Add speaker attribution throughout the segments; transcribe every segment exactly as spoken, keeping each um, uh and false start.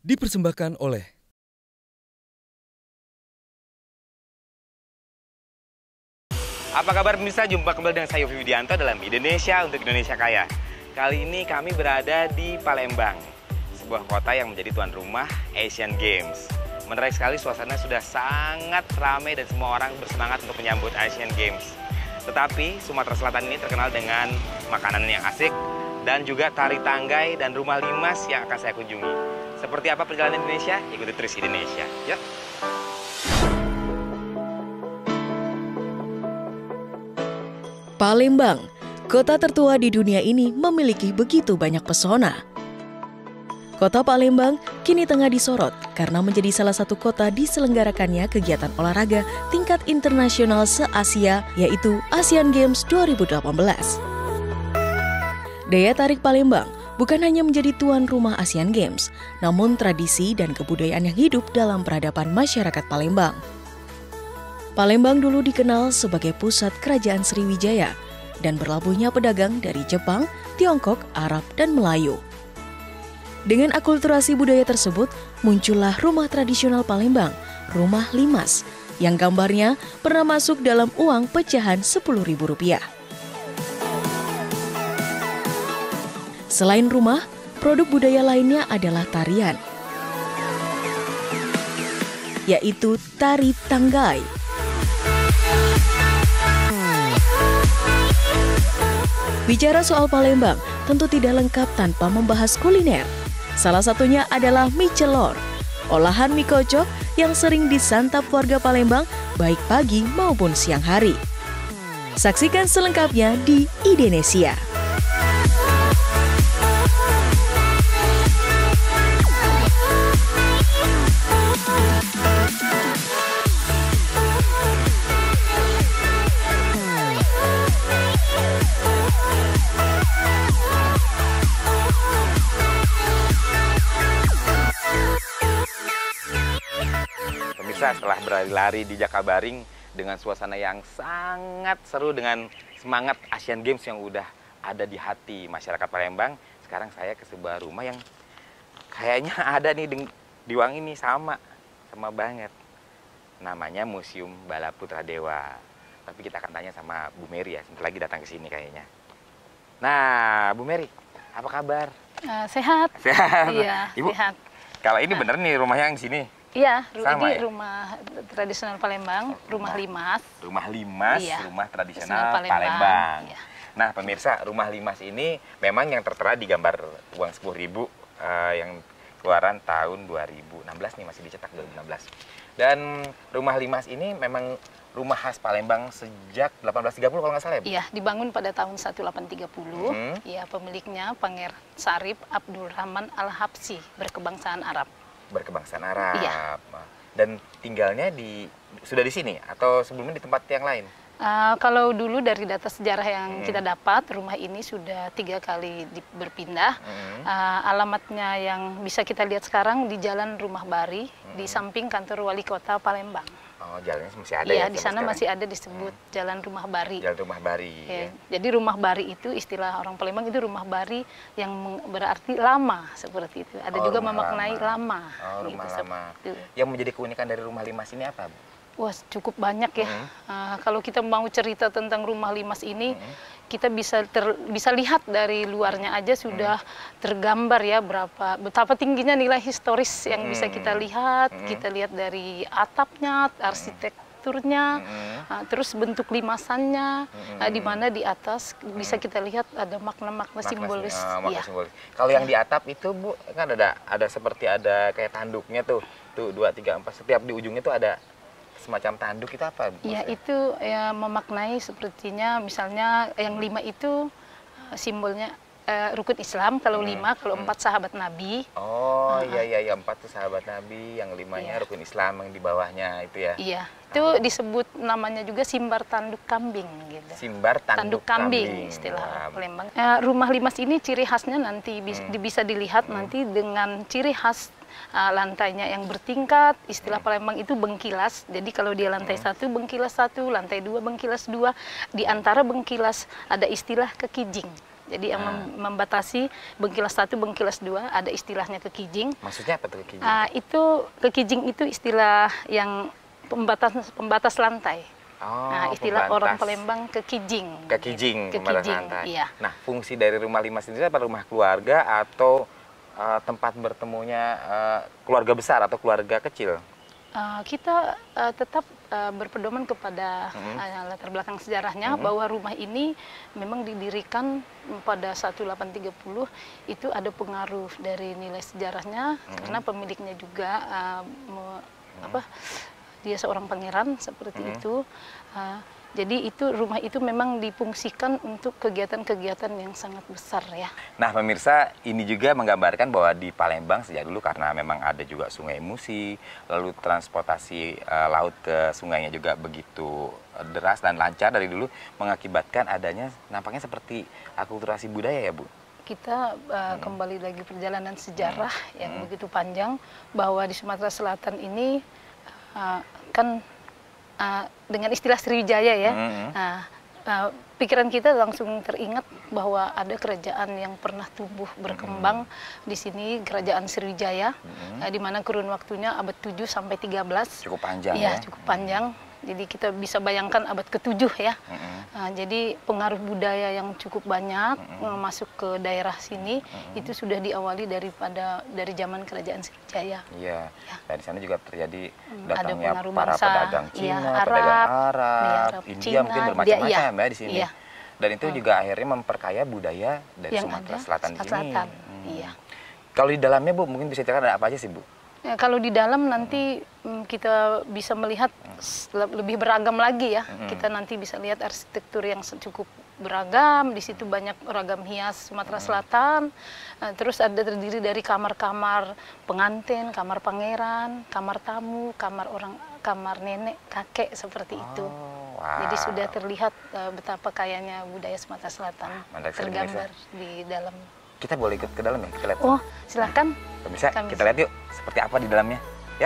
Speaker 1: Dipersembahkan oleh
Speaker 2: Apa kabar pemirsa? Jumpa kembali dengan saya Yofi Widianto dalam Indonesia untuk Indonesia Kaya. Kali ini kami berada di Palembang, sebuah kota yang menjadi tuan rumah Asian Games. Menarik sekali, suasana sudah sangat ramai dan semua orang bersemangat untuk menyambut Asian Games. Tetapi Sumatera Selatan ini terkenal dengan makanan yang asik dan juga tari tanggai dan rumah limas yang akan saya kunjungi. Seperti apa perjalanan Indonesia? Ikuti terus Indonesia. Yuk.
Speaker 3: Palembang, kota tertua di dunia ini memiliki begitu banyak pesona. Kota Palembang kini tengah disorot karena menjadi salah satu kota diselenggarakannya kegiatan olahraga tingkat internasional se-Asia, yaitu Asian Games dua ribu delapan belas. Daya tarik Palembang bukan hanya menjadi tuan rumah Asian Games, namun tradisi dan kebudayaan yang hidup dalam peradaban masyarakat Palembang. Palembang dulu dikenal sebagai pusat kerajaan Sriwijaya dan berlabuhnya pedagang dari Jepang, Tiongkok, Arab, dan Melayu. Dengan akulturasi budaya tersebut, muncullah rumah tradisional Palembang, Rumah Limas, yang gambarnya pernah masuk dalam uang pecahan sepuluh ribu rupiah. Selain rumah, produk budaya lainnya adalah tarian, yaitu tari tanggai. Bicara soal Palembang, tentu tidak lengkap tanpa membahas kuliner. Salah satunya adalah mie celor, olahan mie kocok yang sering disantap warga Palembang baik pagi maupun siang hari. Saksikan selengkapnya di Indonesia.
Speaker 2: Setelah berlari-lari di Jakabaring dengan suasana yang sangat seru dengan semangat Asian Games yang udah ada di hati masyarakat Palembang, sekarang saya ke sebuah rumah yang kayaknya ada nih di, di Wang ini sama, sama banget. Namanya Museum Bala Putra Dewa. Tapi kita akan tanya sama Bu Mary ya, sebentar lagi datang ke sini kayaknya. Nah, Bu Mary, apa kabar?
Speaker 4: Uh, sehat.
Speaker 2: Sehat.
Speaker 4: Iya,
Speaker 2: Ibu,
Speaker 4: sehat.
Speaker 2: Kalau ini bener nih rumahnya yang sini?
Speaker 4: Iya,
Speaker 2: sama,
Speaker 4: ini
Speaker 2: ya?
Speaker 4: rumah tradisional Palembang, rumah limas.
Speaker 2: Rumah limas,
Speaker 4: iya.
Speaker 2: rumah tradisional
Speaker 4: Palembang.
Speaker 2: Palembang.
Speaker 4: Iya.
Speaker 2: Nah, pemirsa, rumah limas ini memang yang tertera di gambar uang sepuluh ribu uh, yang keluaran tahun dua ribu enam belas nih, masih dicetak dua ribu enam belas. Dan rumah limas ini memang rumah khas Palembang sejak delapan belas tiga puluh kalau nggak salah ya, Bu?
Speaker 4: Iya, dibangun pada tahun seribu delapan ratus tiga puluh.
Speaker 2: Hmm.
Speaker 4: Iya, pemiliknya Pangeran Syarif Abdurrahman Al-Habsyi, berkebangsaan Arab.
Speaker 2: Berkebangsaan Arab.
Speaker 4: Iya.
Speaker 2: Dan tinggalnya di sudah di sini atau sebelumnya di tempat yang lain?
Speaker 4: Uh, kalau dulu dari data sejarah yang
Speaker 2: hmm.
Speaker 4: kita dapat, rumah ini sudah tiga kali di, berpindah.
Speaker 2: Hmm.
Speaker 4: Uh, alamatnya yang bisa kita lihat sekarang di Jalan Rumah Bari,
Speaker 2: hmm.
Speaker 4: di samping kantor wali kota Palembang.
Speaker 2: Oh, jalannya masih ada
Speaker 4: ya? Iya,
Speaker 2: ya?
Speaker 4: di sana
Speaker 2: sekarang?
Speaker 4: masih ada disebut hmm. Jalan Rumah Bari.
Speaker 2: Jalan Rumah Bari.
Speaker 4: Ya,
Speaker 2: Ya.
Speaker 4: Jadi Rumah Bari itu istilah orang Palembang itu Rumah Bari yang berarti lama seperti itu. Ada
Speaker 2: oh,
Speaker 4: juga memaknai lama.
Speaker 2: lama. Oh, rumah
Speaker 4: gitu,
Speaker 2: lama.
Speaker 4: itu.
Speaker 2: Yang menjadi keunikan dari rumah limas ini apa, Bu?
Speaker 4: Wah, cukup banyak ya.
Speaker 2: Hmm.
Speaker 4: Uh, kalau kita mau cerita tentang rumah limas ini,
Speaker 2: Hmm.
Speaker 4: kita bisa ter, bisa lihat dari luarnya aja sudah hmm. tergambar ya berapa betapa tingginya nilai historis yang
Speaker 2: hmm.
Speaker 4: bisa kita lihat.
Speaker 2: Hmm.
Speaker 4: Kita lihat dari atapnya, arsitekturnya,
Speaker 2: hmm.
Speaker 4: uh, terus bentuk limasannya,
Speaker 2: hmm.
Speaker 4: uh, di mana di atas hmm. bisa kita lihat ada makna-makna simbolis.
Speaker 2: Uh, makna
Speaker 4: ya.
Speaker 2: simbolis. Kalau yang di atap itu, Bu, kan ada ada seperti ada kayak tanduknya tuh, tuh dua tiga empat, setiap di ujungnya tuh ada semacam tanduk, itu apa?
Speaker 4: Ya, itu ya, memaknai sepertinya misalnya yang lima itu uh, simbolnya uh, rukun Islam, kalau hmm. lima, kalau hmm. empat sahabat Nabi.
Speaker 2: Oh,
Speaker 4: uh,
Speaker 2: iya, iya, iya, empat itu sahabat Nabi, yang limanya
Speaker 4: iya.
Speaker 2: rukun Islam yang di bawahnya itu ya?
Speaker 4: Iya, itu oh. disebut namanya juga simbar tanduk kambing gitu.
Speaker 2: Simbar tanduk,
Speaker 4: tanduk kambing,
Speaker 2: kambing.
Speaker 4: istilah
Speaker 2: Nah.
Speaker 4: Palembang. Uh, rumah limas ini ciri khasnya nanti bis, hmm. bisa dilihat hmm. nanti dengan ciri khas Uh, lantainya yang bertingkat, istilah hmm. Palembang itu bengkilas. Jadi kalau dia lantai hmm. satu, bengkilas satu, lantai dua, bengkilas dua. Di antara bengkilas ada istilah kekijing. Jadi yang
Speaker 2: Nah.
Speaker 4: mem- membatasi Bengkilas satu, Bengkilas dua ada istilahnya kekijing.
Speaker 2: Maksudnya apa tuh kekijing?
Speaker 4: Ah, itu kekijing itu istilah yang pembatas pembatas lantai.
Speaker 2: Oh,
Speaker 4: Nah, istilah
Speaker 2: pembatas.
Speaker 4: orang Palembang kekijing.
Speaker 2: Kekijing,
Speaker 4: Gitu.
Speaker 2: pembatas
Speaker 4: Kekijing,
Speaker 2: lantai.
Speaker 4: iya.
Speaker 2: Nah, fungsi dari rumah limas sendiri apa rumah keluarga atau uh, tempat bertemunya uh, keluarga besar atau keluarga kecil?
Speaker 4: Uh, kita uh, tetap uh, berpedoman kepada
Speaker 2: Mhm.
Speaker 4: uh, latar belakang sejarahnya
Speaker 2: Mhm.
Speaker 4: bahwa rumah ini memang didirikan pada seribu delapan ratus tiga puluh. Itu ada pengaruh dari nilai sejarahnya
Speaker 2: Mhm.
Speaker 4: karena pemiliknya juga uh, me- apa dia seorang pangeran seperti
Speaker 2: Mhm.
Speaker 4: itu. Uh, jadi itu rumah itu memang difungsikan untuk kegiatan-kegiatan yang sangat besar ya.
Speaker 2: Nah, pemirsa, ini juga menggambarkan bahwa di Palembang sejak dulu karena memang ada juga Sungai Musi, lalu transportasi uh, laut ke sungainya juga begitu uh, deras dan lancar dari dulu, mengakibatkan adanya nampaknya seperti akulturasi budaya ya, Bu?
Speaker 4: Kita uh, kembali lagi perjalanan sejarah yang begitu panjang bahwa di Sumatera Selatan ini uh, kan uh, dengan istilah Sriwijaya ya.
Speaker 2: Mhm.
Speaker 4: Nah, uh, pikiran kita langsung teringat bahwa ada kerajaan yang pernah tumbuh berkembang di sini, kerajaan Sriwijaya, uh, di mana kurun waktunya abad tujuh sampai tiga belas.
Speaker 2: Cukup panjang
Speaker 4: Iya,
Speaker 2: ya?
Speaker 4: cukup panjang. Jadi kita bisa bayangkan abad ketujuh ya.
Speaker 2: Mhm.
Speaker 4: Nah, jadi pengaruh budaya yang cukup banyak
Speaker 2: Mm-mm.
Speaker 4: masuk ke daerah sini
Speaker 2: Mm-mm.
Speaker 4: itu sudah diawali daripada dari zaman kerajaan Sriwijaya.
Speaker 2: Iya, dari sana juga terjadi
Speaker 4: Hmm, ada
Speaker 2: datangnya
Speaker 4: pengaruh
Speaker 2: para
Speaker 4: bangsa,
Speaker 2: pedagang
Speaker 4: iya,
Speaker 2: Cina,
Speaker 4: Arab,
Speaker 2: pedagang
Speaker 4: iya,
Speaker 2: Arab,
Speaker 4: Arab,
Speaker 2: India
Speaker 4: Cina,
Speaker 2: mungkin
Speaker 4: dia-
Speaker 2: bermacam-macam
Speaker 4: iya,
Speaker 2: ya di sini.
Speaker 4: iya.
Speaker 2: Dan itu
Speaker 4: Hmm.
Speaker 2: juga akhirnya memperkaya budaya dari
Speaker 4: Yang
Speaker 2: Sumatera
Speaker 4: ada
Speaker 2: Selatan di
Speaker 4: Sumatera
Speaker 2: sini.
Speaker 4: Selatan,
Speaker 2: Hmm.
Speaker 4: iya.
Speaker 2: Kalau di dalamnya, Bu, mungkin bisa ceritakan ada apa aja sih, Bu?
Speaker 4: Ya, kalau di dalam nanti mm, kita bisa melihat s- le- lebih beragam lagi ya.
Speaker 2: Mm-mm.
Speaker 4: Kita nanti bisa lihat arsitektur yang se- cukup beragam. Di situ banyak ragam hias Sumatera Selatan. Eh, terus ada terdiri dari kamar-kamar pengantin, kamar pangeran, kamar tamu, kamar orang, kamar nenek, kakek seperti itu.
Speaker 2: Oh, wow.
Speaker 4: Jadi sudah terlihat eh, betapa kayanya budaya Sumatera Selatan
Speaker 2: Menarik sekali,
Speaker 4: tergambar di dalam.
Speaker 2: Kita boleh ikut ke dalam ya? Kita lihat.
Speaker 4: Oh, silakan.
Speaker 2: Bisa,
Speaker 4: kami-
Speaker 2: kita lihat yuk seperti apa di dalamnya. Ya.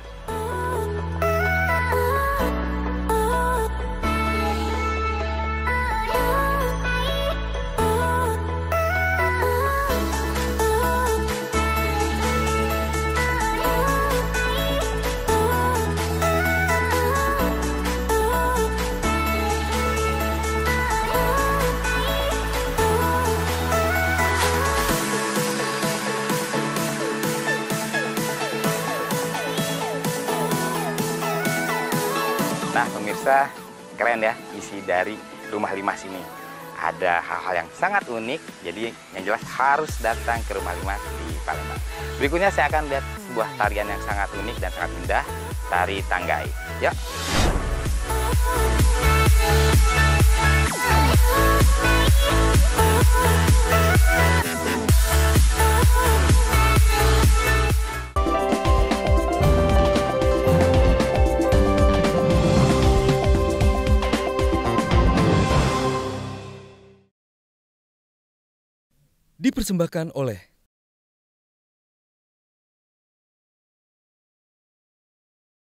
Speaker 2: Nah, pemirsa, keren ya isi dari rumah limas ini. Ada hal-hal yang sangat unik, jadi yang jelas harus datang ke rumah limas di Palembang. Berikutnya saya akan lihat sebuah tarian yang sangat unik dan sangat indah, tari Tanggai. Ya.
Speaker 1: Dipersembahkan oleh